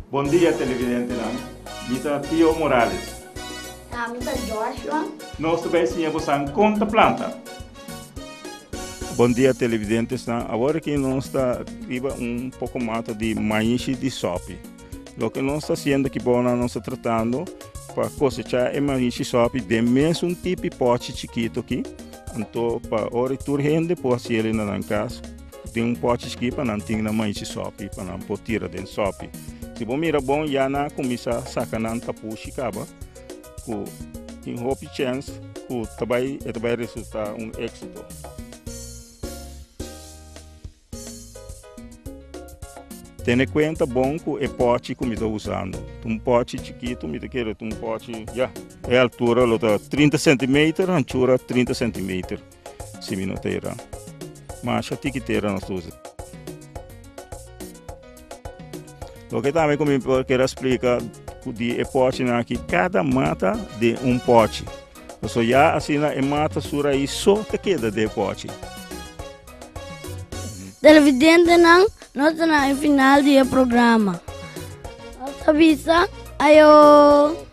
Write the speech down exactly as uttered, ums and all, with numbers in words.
Bom dia, televidente. Mita Pio Morales. Ah, Mita Joshua. Nós também temos a conta planta. Bom dia, televidentes. Agora que nós está viva um pouco mais de maíz de sopa. O que nós está fazendo aqui, bom, nós estamos tratando para cosechar o maíz de sopa de mesmo tipo de pote chiquito aqui. Então, para hora toda gente pode ser ele na casa. Tem um pote aqui para não ter na maíz de sopa, para não pôr tira dentro de sopa. Se você mira bom, já na começa a sacar na tapu chicaba, que tem hope chance que também vai resultar um êxito. Tenha conta bom que o pote que eu estou usando. Um pote chiquito, me quero um pote, já, é a altura trinta centímetros, a altura trinta centímetros, se me noteira. Mas a tiqueteira nós usamos. O que também eu quero explicar de pote aqui, cada mata de um pote. Então, já assim, a mata sura aí só que queda de pote. Televidente não, nós estamos no final do programa. Nossa vista, aí